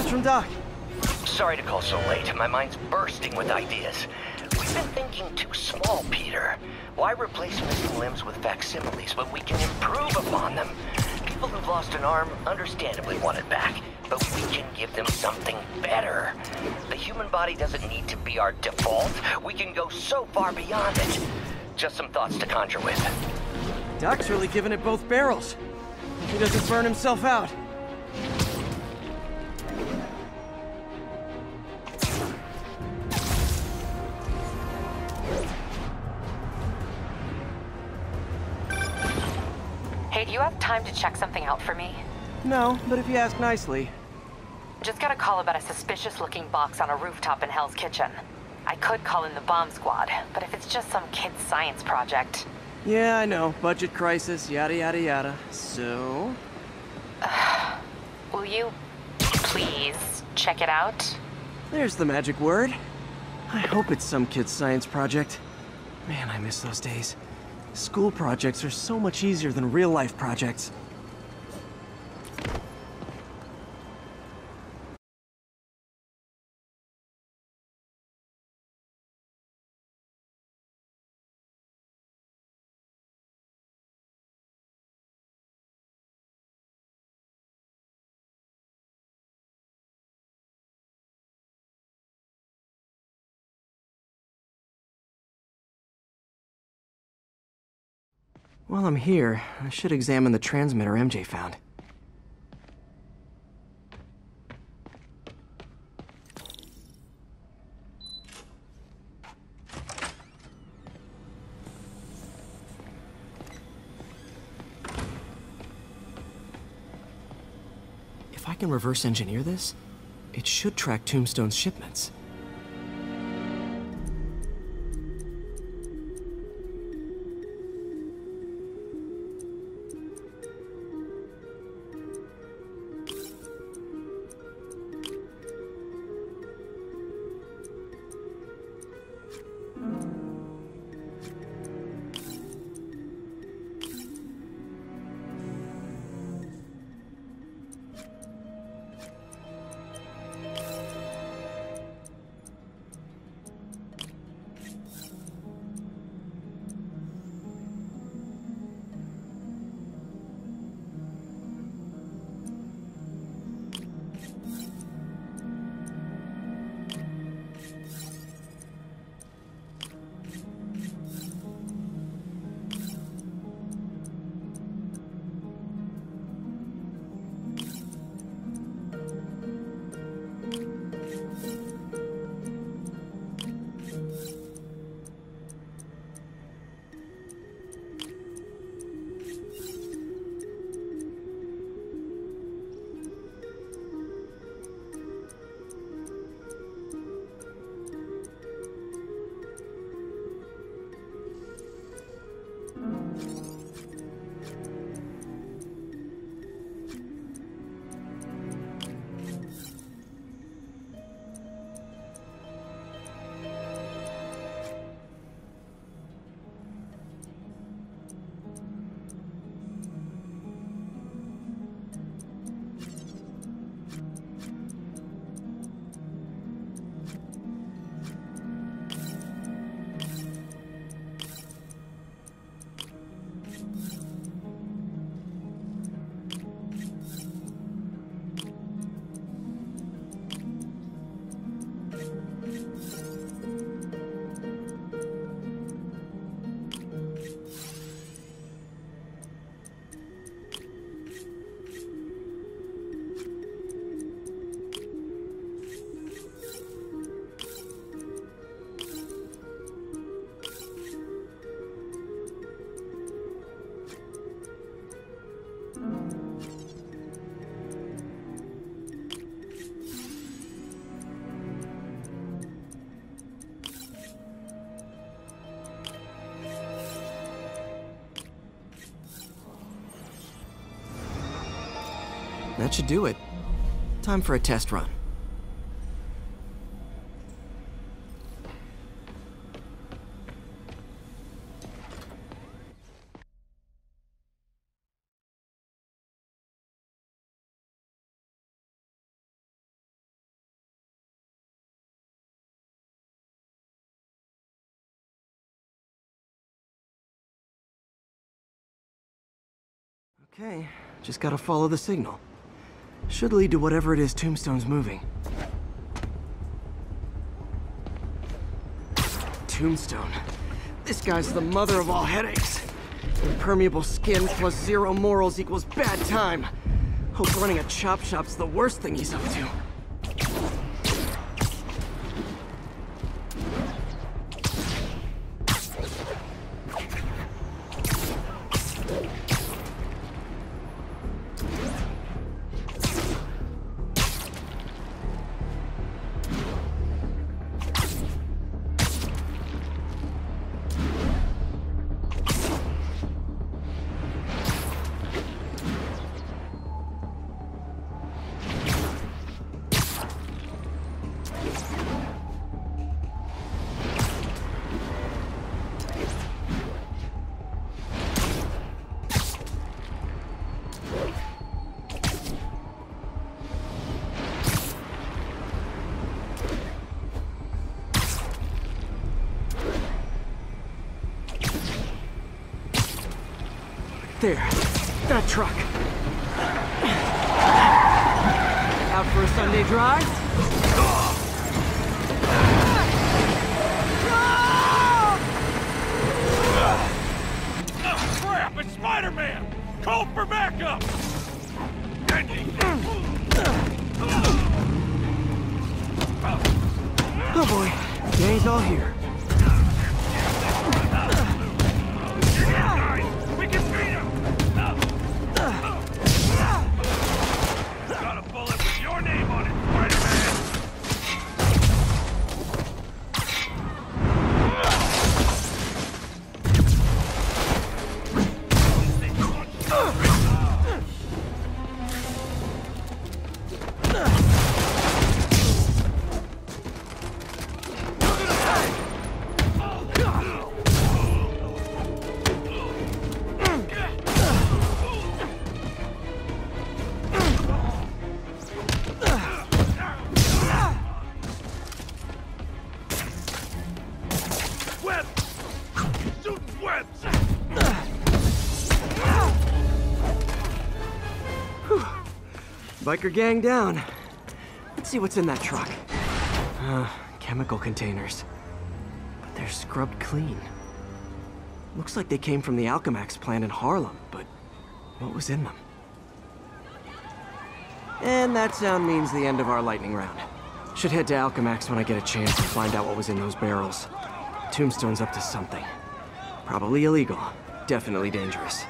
from Doc. Sorry to call so late. My mind's bursting with ideas. We've been thinking too small, Peter. Why replace missing limbs with facsimiles when we can improve upon them? People who've lost an arm understandably want it back, but we can give them something better. The human body doesn't need to be our default. We can go so far beyond it. Just some thoughts to conjure with. Doc's really giving it both barrels. He doesn't burn himself out. Hey, do you have time to check something out for me? No, but if you ask nicely. Just got a call about a suspicious-looking box on a rooftop in Hell's Kitchen. I could call in the bomb squad, but if it's just some kid's science project... Yeah, I know. Budget crisis, yada yada yada. So... will you please check it out? There's the magic word. I hope it's some kid's science project. Man, I miss those days. School projects are so much easier than real-life projects. While I'm here, I should examine the transmitter MJ found. If I can reverse engineer this, it should track Tombstone's shipments. That should do it. Time for a test run. Okay, just gotta follow the signal. Should lead to whatever it is Tombstone's moving. Tombstone. This guy's the mother of all headaches. Impermeable skin plus zero morals equals bad time. Hope running a chop shop's the worst thing he's up to. There, that truck. Out for a Sunday drive? Crap, it's Spider-Man! Call for backup! Oh boy, gang's all here. We can beat him! Got a bullet with your name on it, Spider-Man! Biker gang down. Let's see what's in that truck. Chemical containers. But they're scrubbed clean. Looks like they came from the Alchemax plant in Harlem, but what was in them? And that sound means the end of our lightning round. Should head to Alchemax when I get a chance to find out what was in those barrels. Tombstone's up to something. Probably illegal. Definitely dangerous.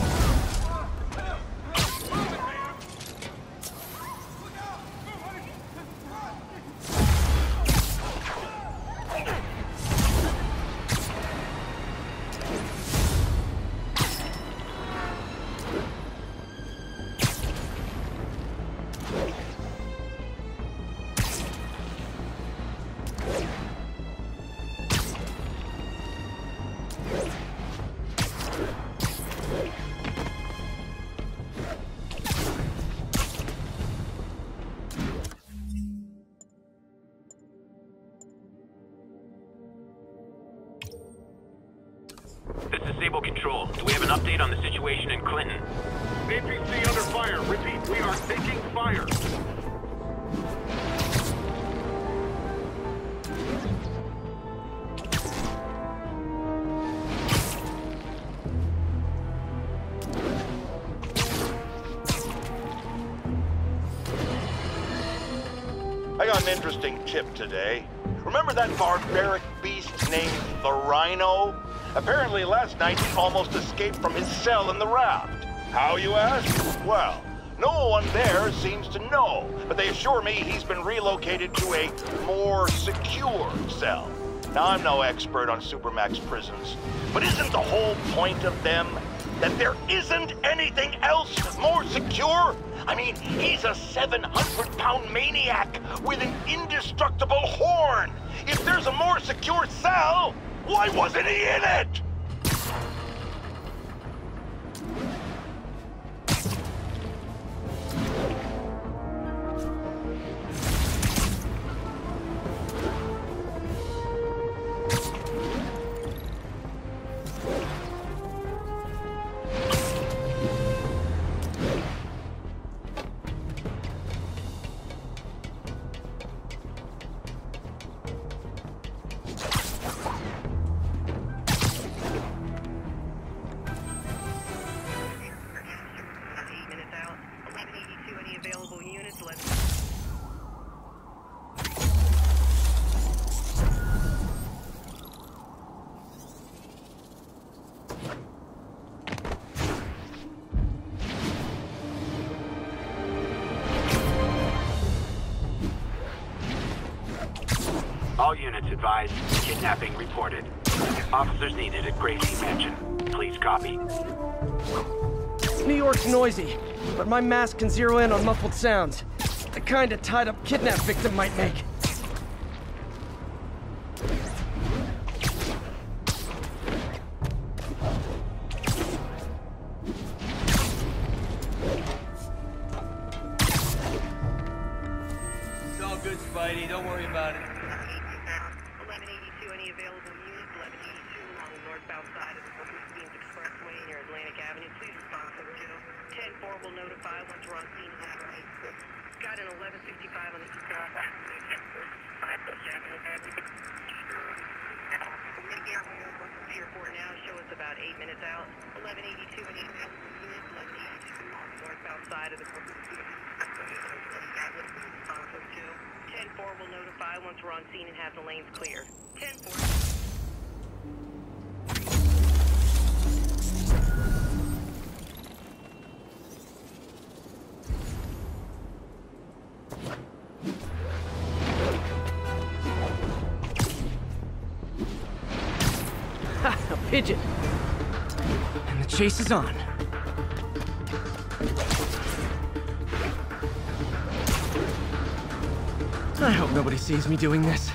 This is Sable Control. Do we have an update on the situation in Clinton? APC under fire. Repeat, we are taking fire. I got an interesting tip today. Remember that barbaric beast named the Rhino? Apparently last night he almost escaped from his cell in the Raft. How, you ask? Well, no one there seems to know, but they assure me he's been relocated to a more secure cell. Now, I'm no expert on Supermax prisons, but isn't the whole point of them that there isn't anything else more secure? I mean, he's a 700-pound maniac with an indestructible horn. If there's a more secure cell, why wasn't he in it? All units advised, kidnapping reported. Officers needed at Gracie Mansion. Please copy. New York's noisy, but my mask can zero in on muffled sounds. The kind a tied-up kidnap victim might make. It's all good, Spidey. Don't worry about it. 1182, any available units? 1182 along the northbound side of the Queens Expressway near Atlantic Avenue. Please respond code 2. 10-4 will notify once we're on scene. Got an 1165 on the Pier 4 now, show us about 8 minutes out. 1182, any available units? 1182 northbound side of the Queens Respond code 2. 10-4 will notify once we're on scene and have the lanes cleared. 10-4. Ha! A pigeon! And the chase is on. I hope nobody sees me doing this.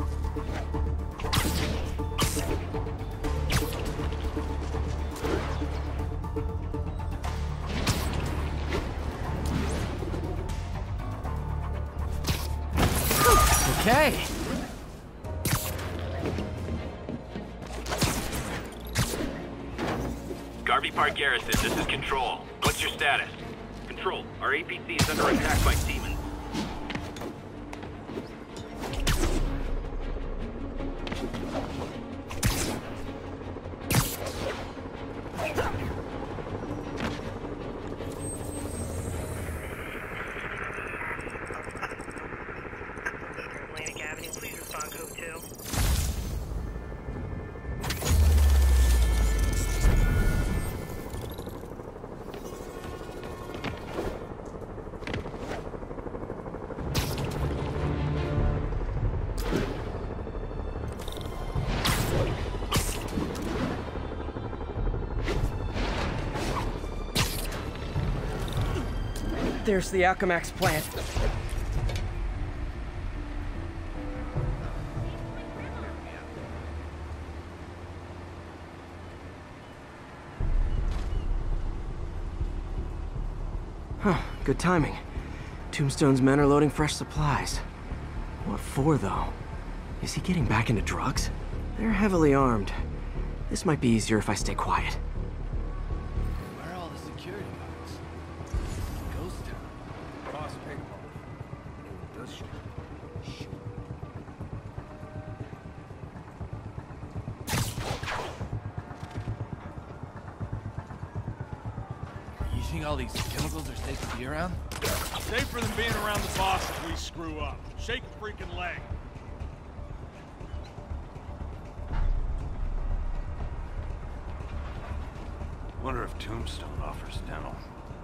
Okay. Garvey Park Garrison, this is Control. What's your status? Control, our APC is under attack by demons. Atlantic Avenue, please respond code 2. There's the Alchemax plant. Huh, good timing. Tombstone's men are loading fresh supplies. What for, though? Is he getting back into drugs? They're heavily armed. This might be easier if I stay quiet. Where are all the security guards? Ghost town. Boss paintball. Anyone does shoot. You think all these chemicals are safe to be around? Safer than being around the boss if we screw up. Shake a freaking leg. Wonder if Tombstone offers dental.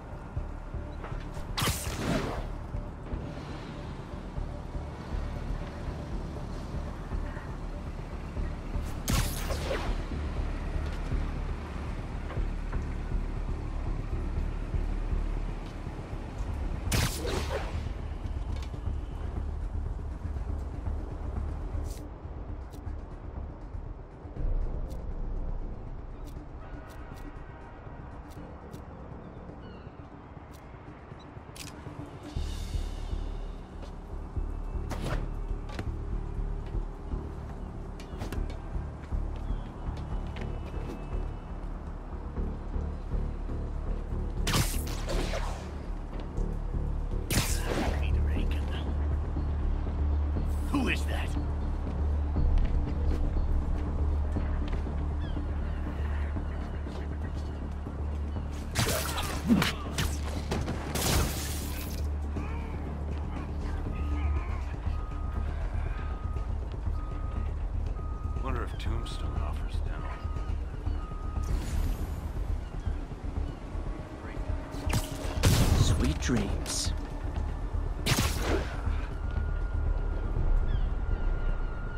Who is that? Wonder if Tombstone offers dental. Sweet dreams.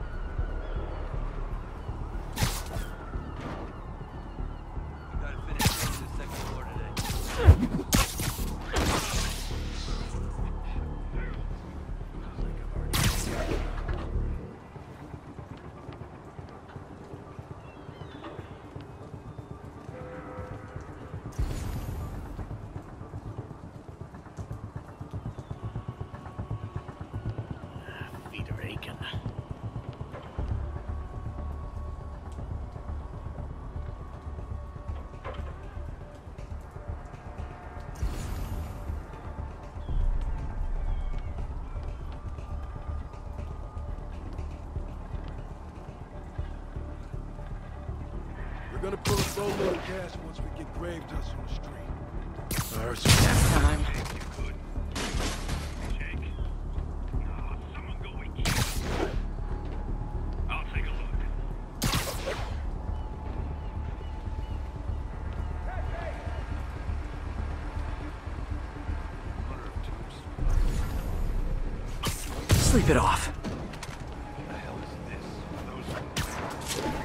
thinking. We're gonna pull a boatload of gas once we get grave dust on the street. First time. Jake. Oh, someone go wake you. I'll take a look. Sleep it off. What the hell is this? Those...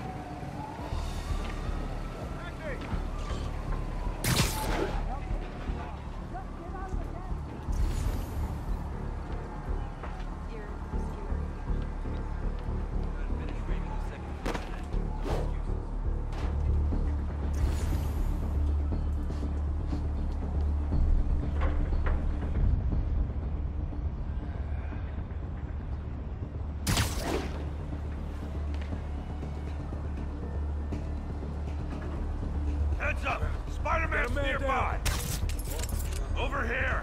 Heads up! Spider-Man's nearby! Over here!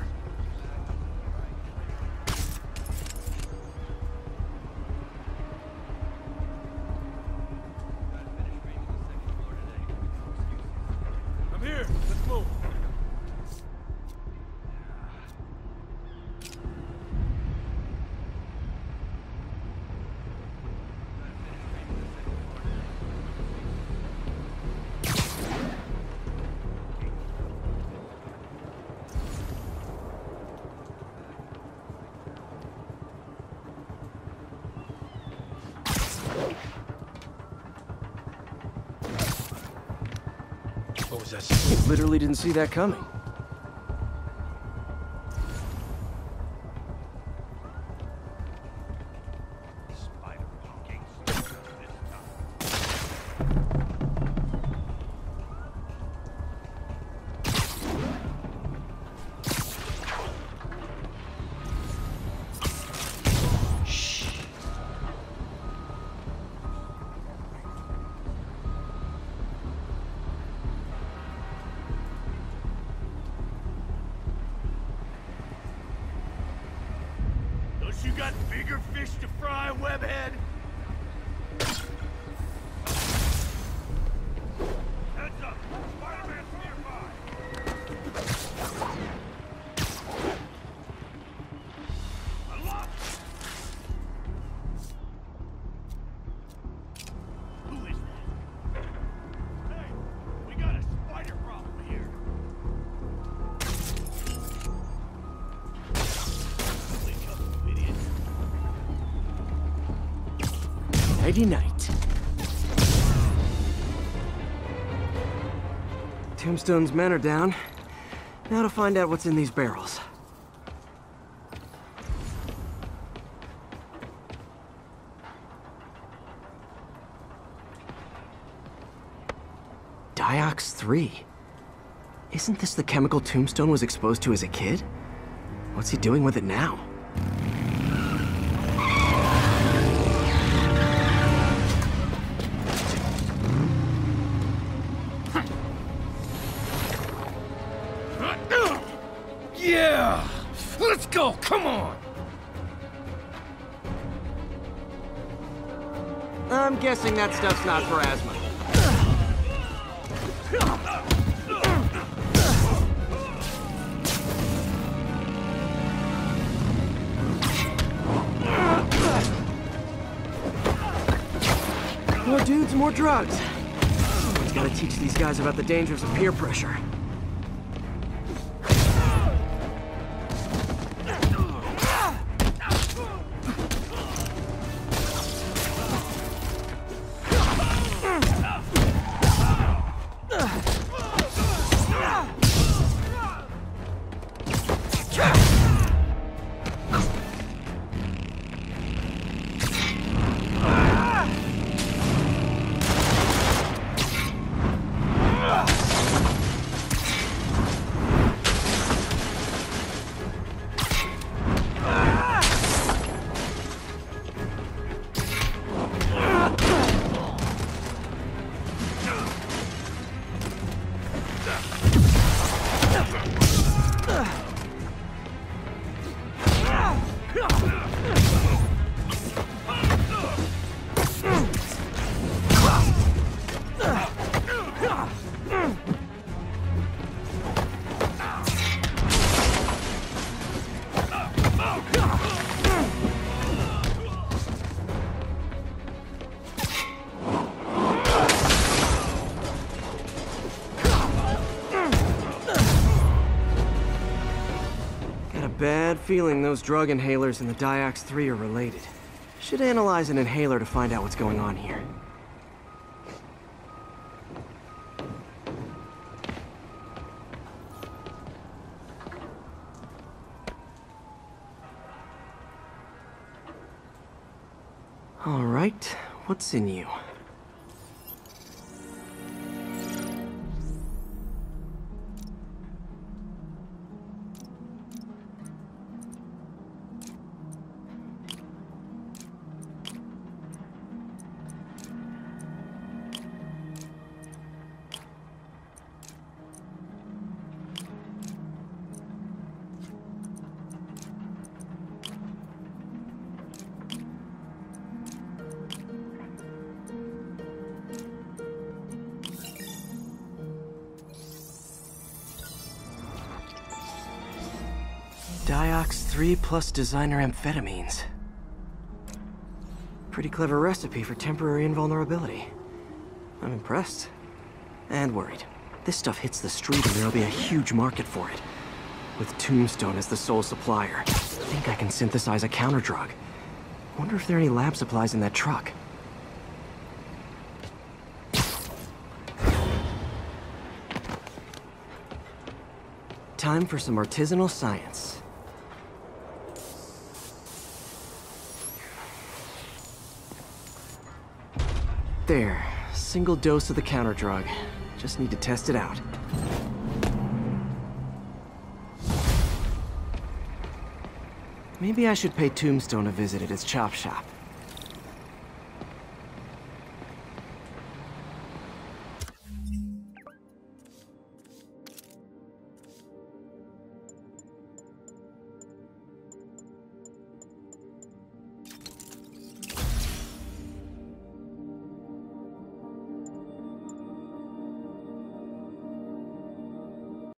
I'm here. Let's move. What was that? Literally didn't see that coming. Spider-Man gangster this time. Don't you got bigger fish to fry, webhead? Heads up! Spider-Man's nearby! I lost him! Who is that? Hey, we got a spider problem here. Holy couple of idiots. Nighty night. Tombstone's men are down. Now to find out what's in these barrels. Diox 3. Isn't this the chemical Tombstone was exposed to as a kid? What's he doing with it now? Yeah! Let's go! Come on! I'm guessing that stuff's not for asthma. More dudes, more drugs. Someone's gotta teach these guys about the dangers of peer pressure. feeling those drug inhalers and the Diox-3 are related. Should analyze an inhaler to find out what's going on here. All right, what's in you? Diox-3 plus designer amphetamines. Pretty clever recipe for temporary invulnerability. I'm impressed. And worried. This stuff hits the street and there'll be a huge market for it. With Tombstone as the sole supplier, I think I can synthesize a counterdrug. Wonder if there are any lab supplies in that truck. Time for some artisanal science. There, single dose of the counterdrug. Just need to test it out. Maybe I should pay Tombstone a visit at his chop shop.